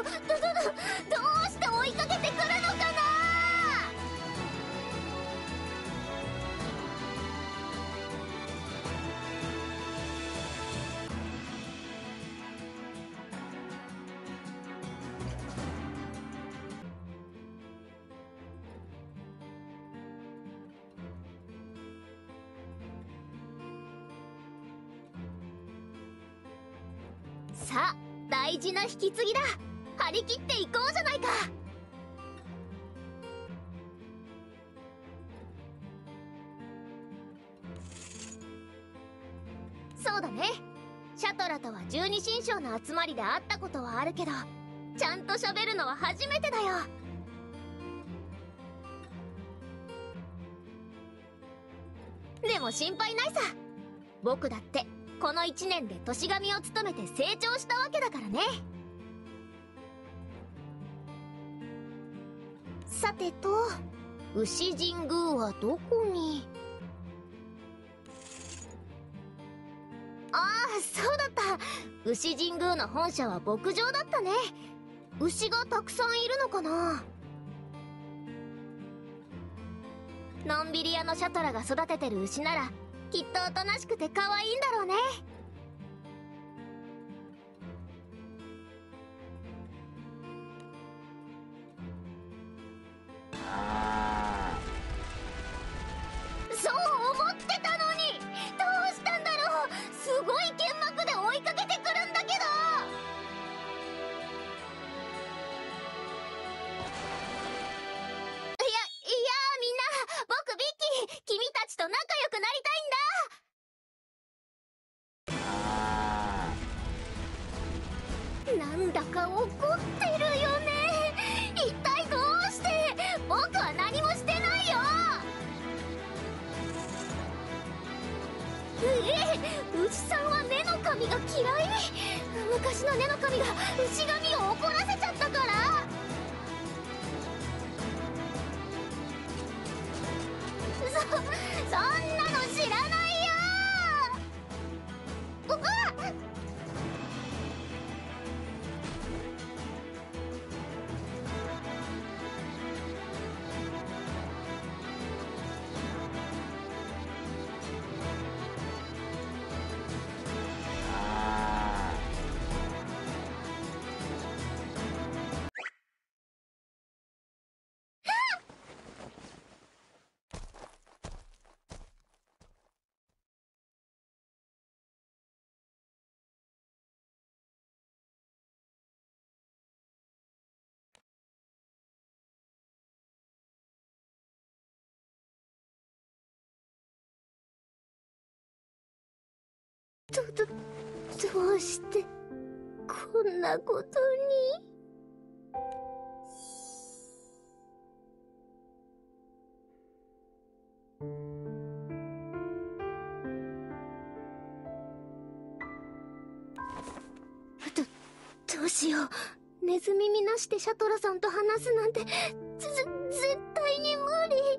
うして追いかけてくるのかな。さあ、大事な引き継ぎだ。張り切っていこうじゃないか。そうだね。シャトラとは十二神将の集まりで会ったことはあるけど、ちゃんと喋るのは初めてだよ。でも心配ないさ。僕だってこの1年で年神を務めて成長したわけだからね。さてと、牛神宮はどこに。ああ、そうだった。牛神宮の本社は牧場だったね。牛がたくさんいるのかな。のんびり屋のシャトラが育ててる牛ならきっとおとなしくて可愛いんだろうね。そう思ってたのに、どうしたんだろう。すごい剣幕で追いかけてくるんだけど。みんな、僕ビッキー、君たちと仲良くなりたいんだ。なんだか怒ってるよね。一体どうして。僕は何もしてないよ。牛さんは根の神が嫌い。昔の根の神が牛神を怒らせちゃったから。そんなの知らないよ。どうしてこんなことに。どうしよう。ネズ耳なしでシャトラさんと話すなんて絶対に無理。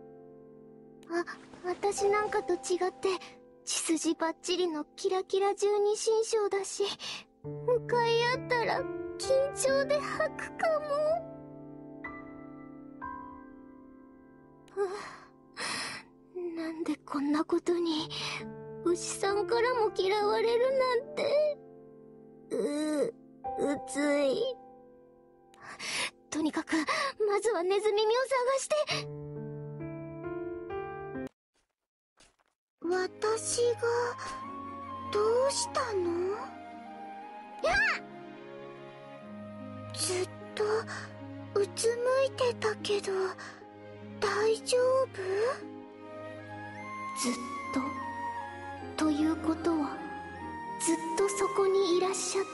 私なんかと違って血筋バッチリのキラキラ十二神将だし、向かい合ったら緊張で吐くかも。なんでこんなことに。牛さんからも嫌われるなんて。うつい。とにかくまずはネズ耳を探して。私がどうしたの？ずっとうつむいてたけど大丈夫？ずっとということはずっとそこにいらっしゃった？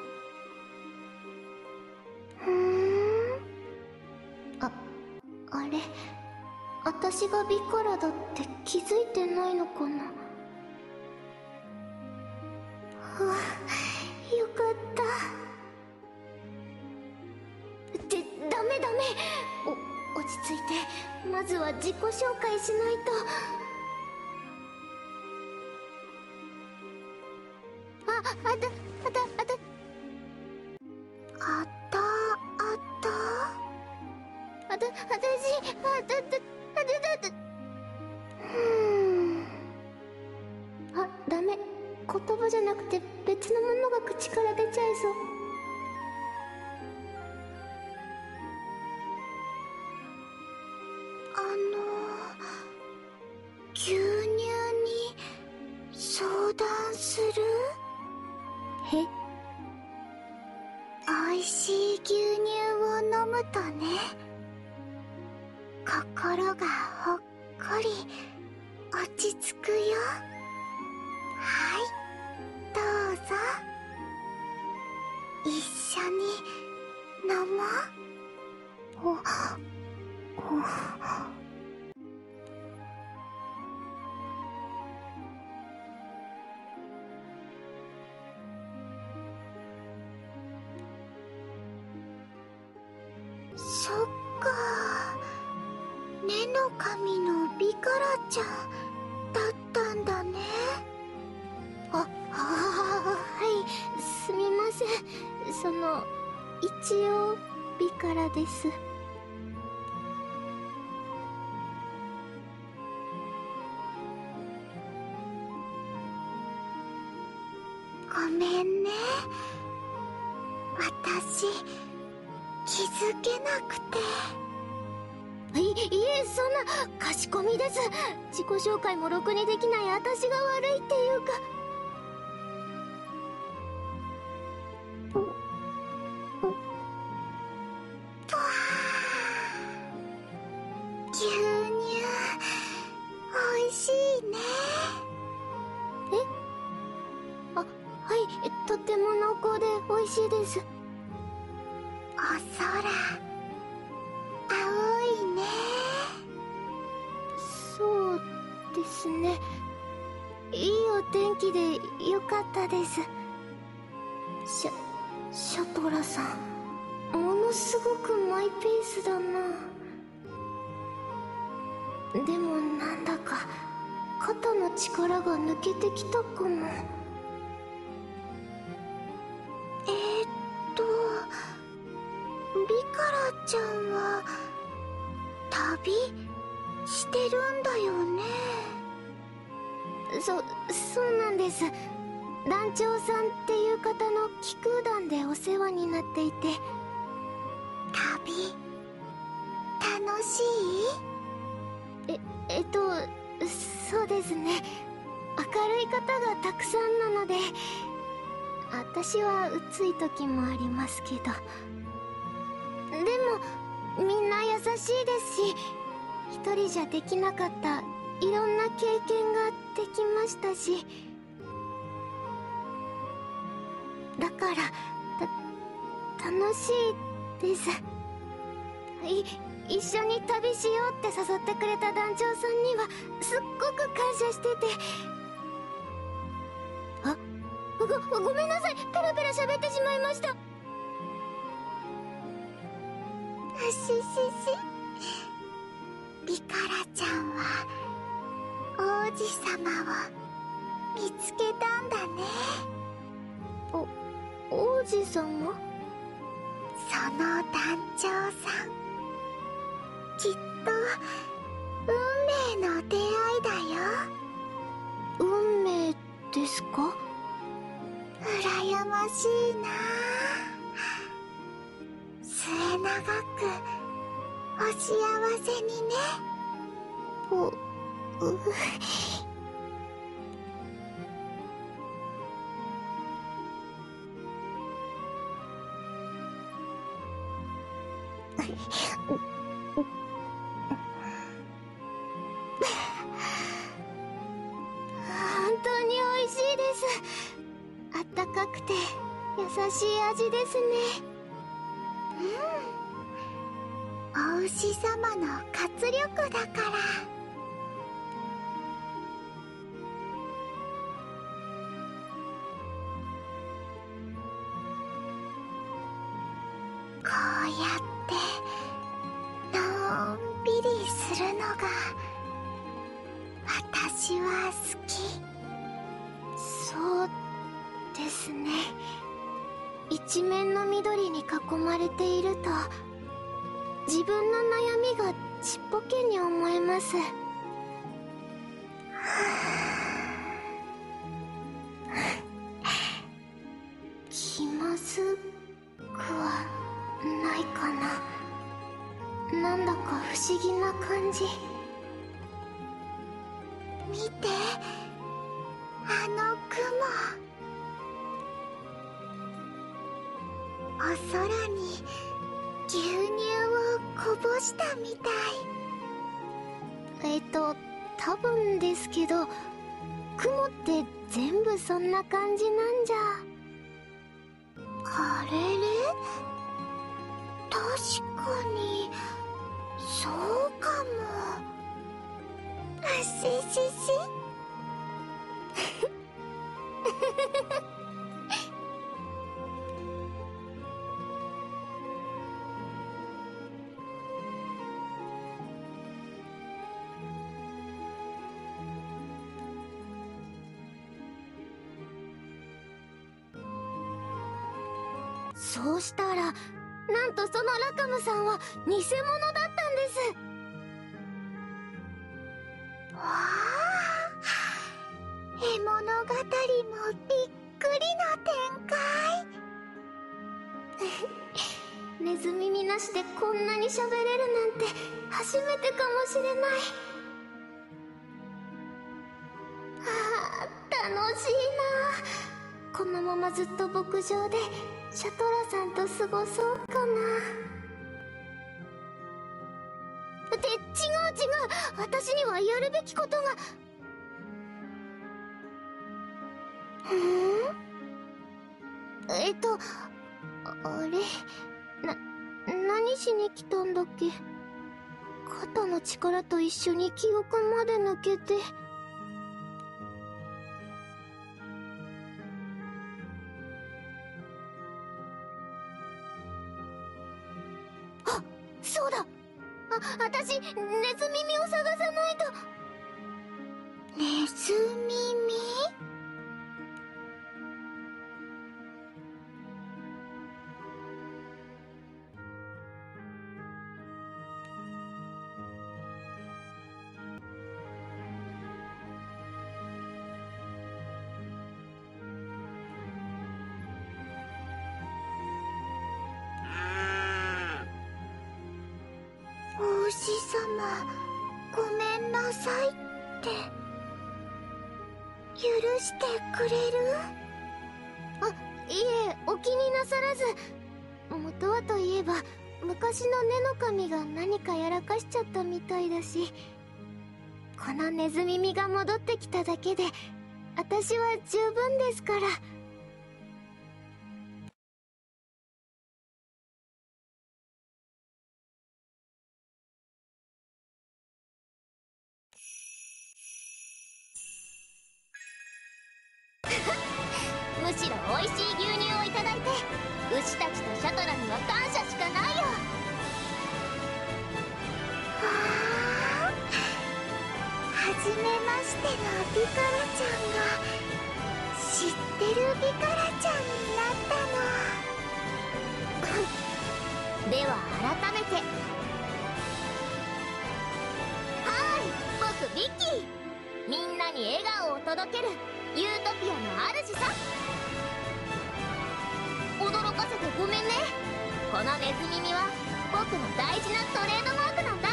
あれ、私がビカラだって気づいてないのかな。よかった。ダメ。落ち着いて、まずは自己紹介しないと。 あ、ダメ。言葉じゃなくて別のものが口から出ちゃいそう。牛乳に相談する？え？美味しい牛乳を飲むとね、心がほっこり落ち着くよ。はい、どうぞ一緒に飲もう。そっか、根の神のビカラちゃんだったんだね。はい、すみません。一応ビカラです。ごめんね、私気づけなくて。いえ、そんな、かしこみです。自己紹介もろくにできない私が悪いっていうか。牛乳おいしいね。え？はい、とても濃厚でおいしいです。お空青いね。そうですね、いいお天気でよかったです。シャトラさん、ものすごくマイペースだな。でもなんだか肩の力が抜けてきたかも。ビカラちゃんは旅してるんだよね。そうなんです。団長さんっていう方の気空団でお世話になっていて。旅楽しい？そうですね、明るい方がたくさんなので、私は鬱い時もありますけど。でもみんな優しいですし、一人じゃできなかったいろんな経験ができましたし、だから楽しいです。一緒に旅しようって誘ってくれた団長さんにはすっごく感謝してて。ごめんなさい、ペラペラ喋ってしまいました。ビカラちゃんは王子様を見つけたんだね。王子様？その団長さん、きっと運命の出会いだよ。運命ですか？羨ましいな。末永くお幸せにね。本当に美味しいです。あったかくて優しい味ですね。お牛様の活力だから。こうやってのんびりするのが私は好き。そうですね、一面の緑に囲まれていると自分の悩みがちっぽけに思えます。気まずくはないかな。なんだか不思議な感じ。見て、あの雲。お空に牛乳をこぼしたみたい。多分ですけど、雲って全部そんな感じなんじゃ。あれれ、確かにそうかも。あしししそうしたら、なんとそのラカムさんは偽物だったんです。わあ、絵物語もびっくりな展開。ネズ耳なしでこんなに喋れるなんて初めてかもしれない。ああ、楽しいな。このままずっと牧場でシャトラさんと過ごそうかな。って違う違う、私にはやるべきことが。あれ、何しに来たんだっけ。肩の力と一緒に記憶まで抜けて。あ、そうだ。私、ネズ耳を探さないと。ネズ耳？王子様、ごめんなさいって許してくれる？あ、いえ、お気になさらず。元はといえば昔の根の神が何かやらかしちゃったみたいだし、このネズ耳が戻ってきただけで私は十分ですから。むしろ美味しい牛乳をいただいて、牛たちとシャトラには感謝しかないよ。わあ、はじめましてのビカラちゃんが知ってるビカラちゃんになったの。では改めて、はーい、僕ビッキー。みんなに笑顔を届けるユートピアの主さ。驚かせてごめんね。このネズ耳は僕の大事なトレードマークなんだ。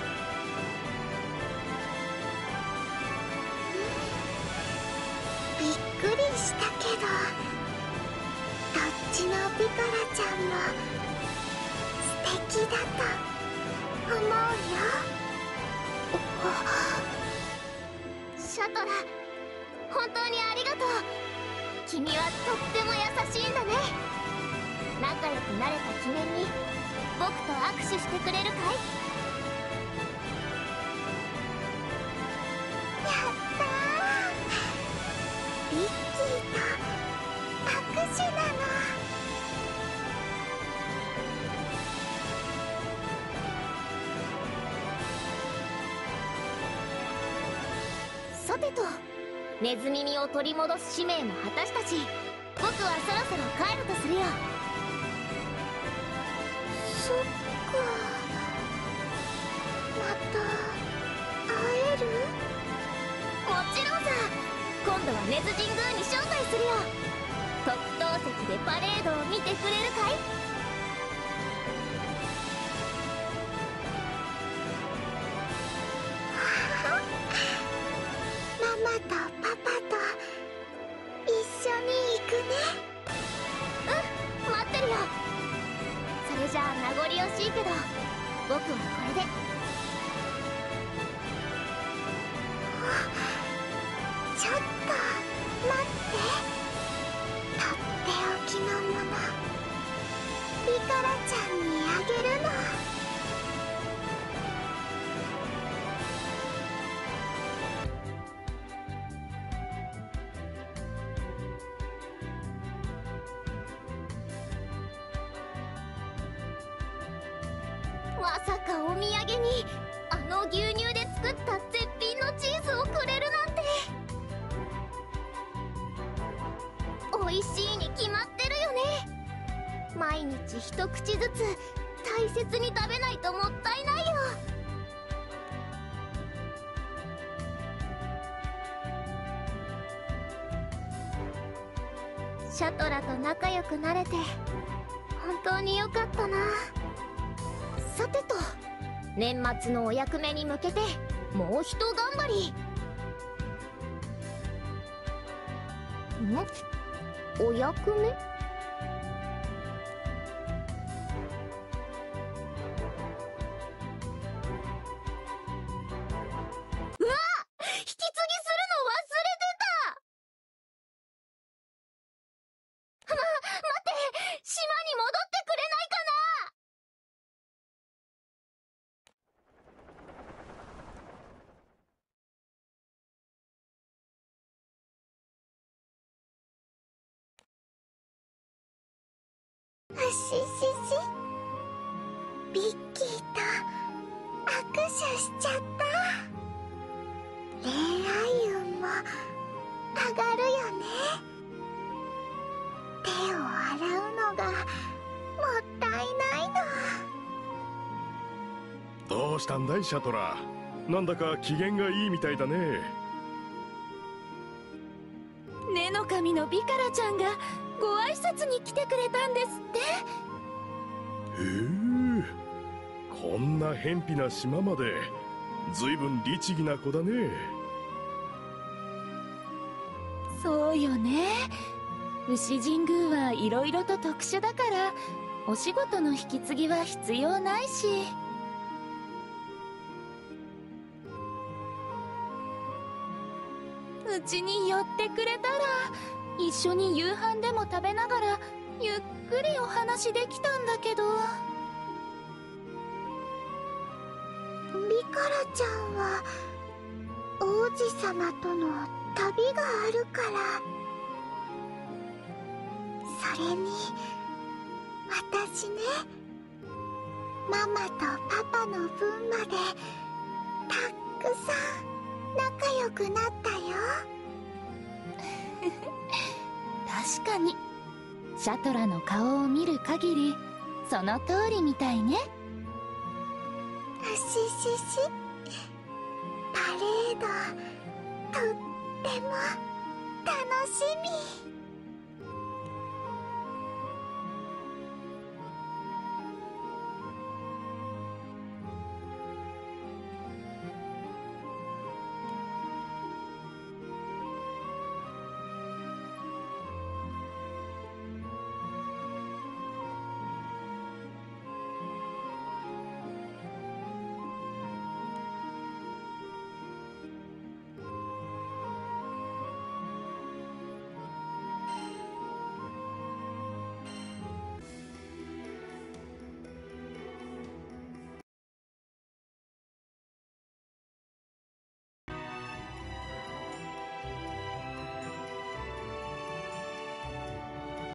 びっくりしたけど、どっちのビカラちゃんも素敵だと思うよ。シャトラ、本当にありがとう。君はとっても優しいんだね。仲良くなれた記念に僕と握手してくれるかい？やったー、ビッキーと握手なの。さてと、ネズ耳を取り戻す使命も果たしたし、僕はそろそろ帰るとするよ。そっか、ま根津神宮に招待するよ。特等席でパレードを見てくれるかい？ママとパパと一緒に行くね。うん、待ってるよ。それじゃあ名残惜しいけど僕はこれで。ちょっと待って。とっておきのものリカラちゃんにあげるの。まさかお土産にあの牛乳で作った絶品のチーズをくれるなんて。美味しいに決まってるよね。毎日一口ずつ大切に食べないともったいないよ。シャトラと仲良くなれて本当によかったな。さてと、年末のお役目に向けてもうひと頑張り。お役目？うわ！引き継ぎするの忘れてた！待って！島に戻ってくれないかな！うししし、ビッキーと握手しちゃった。恋愛運も上がるよね。手を洗うのがもったいないの。 どうしたんだいシャトラ。なんだか機嫌がいいみたいだね。 根の神のビカラちゃんがご挨拶に来てくれたんですって。 へえ、こんな偏僻な島まで。ずいぶん律儀な子だね。 そうよね。牛神宮はいろいろと特殊だからお仕事の引き継ぎは必要ないし。うちに寄ってくれたら一緒に夕飯でも食べながらゆっくりお話できたんだけど。 ビカラちゃんは王子様との旅があるから。それに私ね、ママとパパの分までたくさん仲良くなったよ。 確かにシャトラの顔を見る限りその通りみたいね。 うししし、パレードとっても楽しみ。